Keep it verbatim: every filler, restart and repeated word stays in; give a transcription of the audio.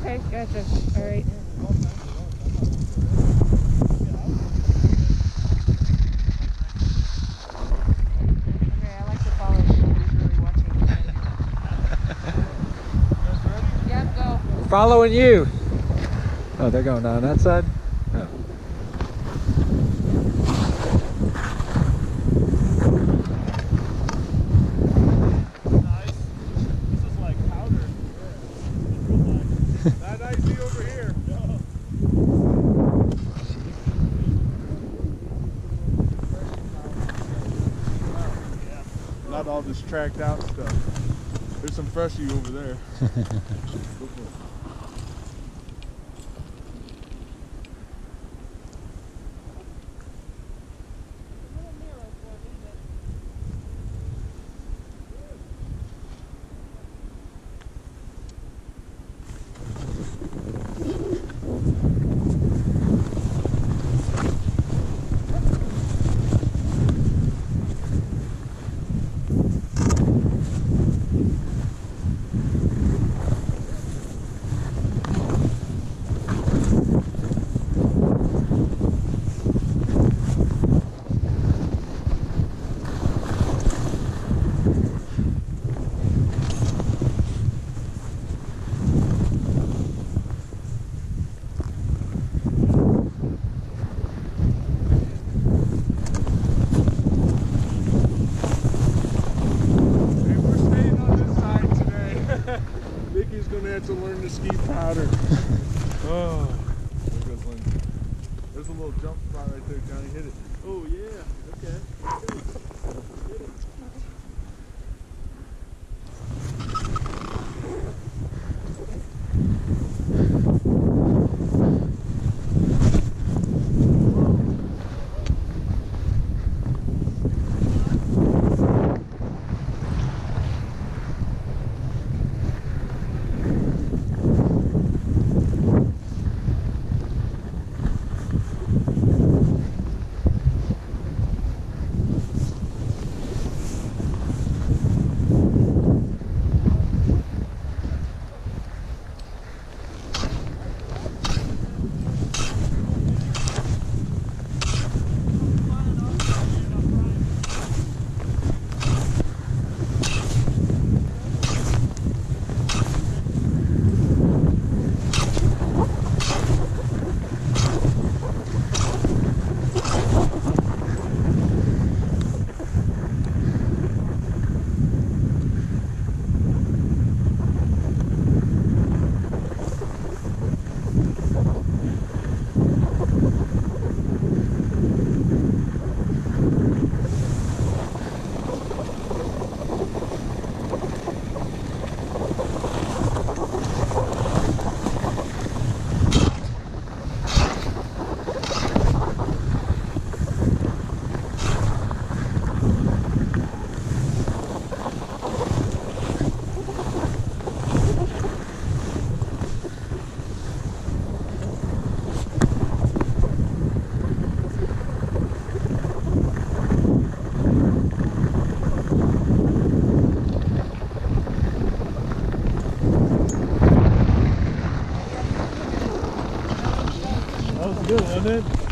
Okay, gotcha. All right. Okay, I like to follow if nobody's really watching. Yep, go. We're following you. Oh, they're going down that side? Oh. Not icy over here. Not all this tracked out stuff. There's some freshie over there. Vicky's gonna have to learn to ski powder. Oh, there goes Lindsay. There's a little jump spot right there, Johnny. Hit it. Oh yeah. Okay. Hit it. Hit it. That was good, wasn't it?